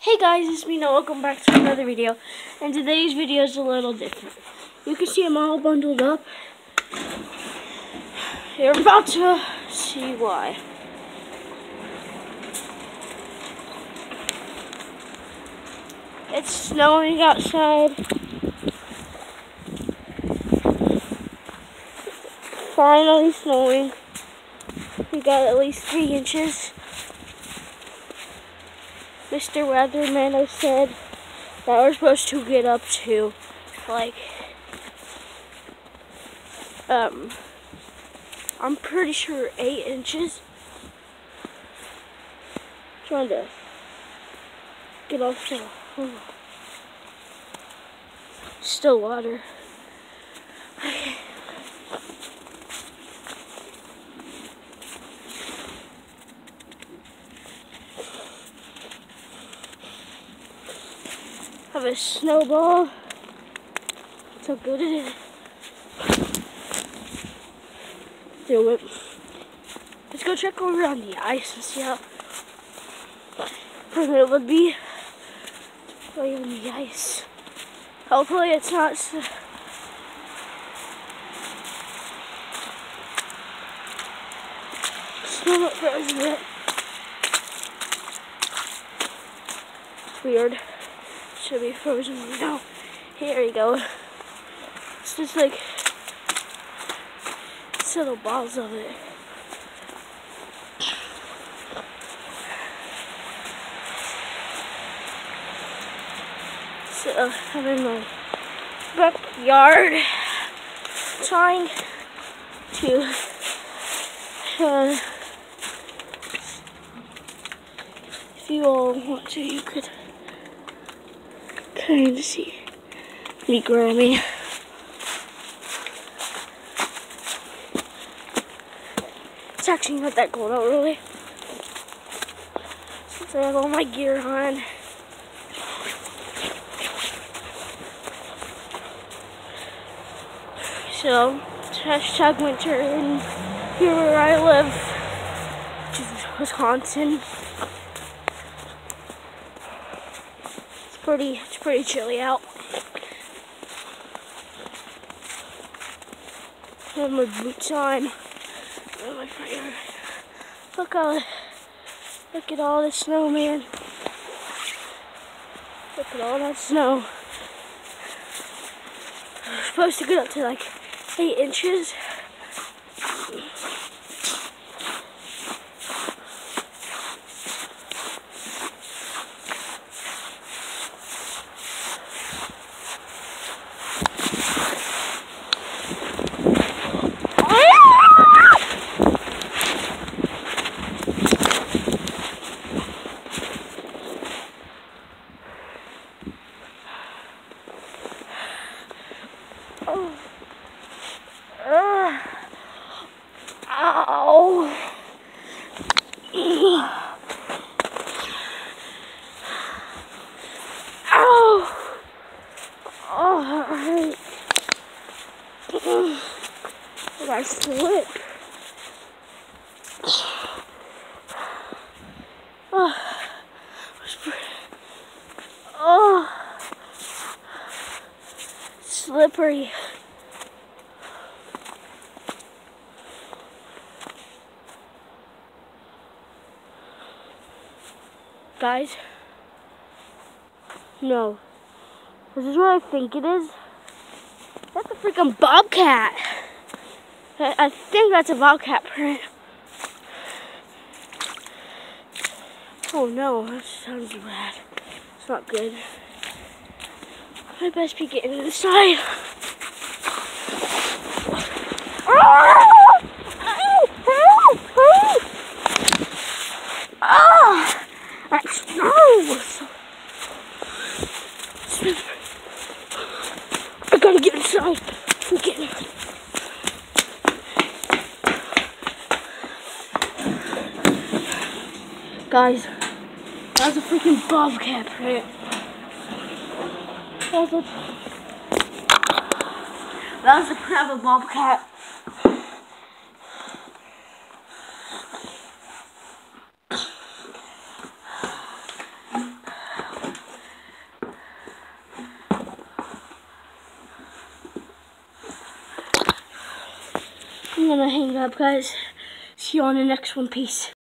Hey guys, it's me Noah. Welcome back to another video. And today's video is a little different. You can see I'm all bundled up. You're about to see why. It's snowing outside. Finally snowing. We got at least 3 inches. Mr. Weatherman has said that we're supposed to get up to like I'm pretty sure 8 inches. Trying to get off the still water. Okay. Have a snowball. That's how good it is. Do it. Let's go check over on the ice and see how it would be playing on the ice. Hopefully it's not snow frozen yet. It's weird. Should be frozen right now. Here you go. It's just like little balls of it. So I'm in my backyard trying to if you all want to, you could kind of see me Grammy. It's actually not that cold out really, since I have all my gear on. So, hashtag winter in here where I live, which is Wisconsin. It's pretty chilly out. I have my boots on. In my front yard. Look at all the snow, man. Look at all that snow. We're supposed to get up to like 8 inches. Ow! Ow! Oh, that hurt. I slipped. Oh, slippery. Guys, no, this is what I think it is. That's a freaking bobcat. I think that's a bobcat print. Oh no, that sounds bad. It's not good. I best be getting inside. That snow! I gotta get inside. I'm getting it. Guys, that was a freaking bobcat print. That was a print of a bobcat. I'm gonna hang it up, guys. See you on the next one. Peace.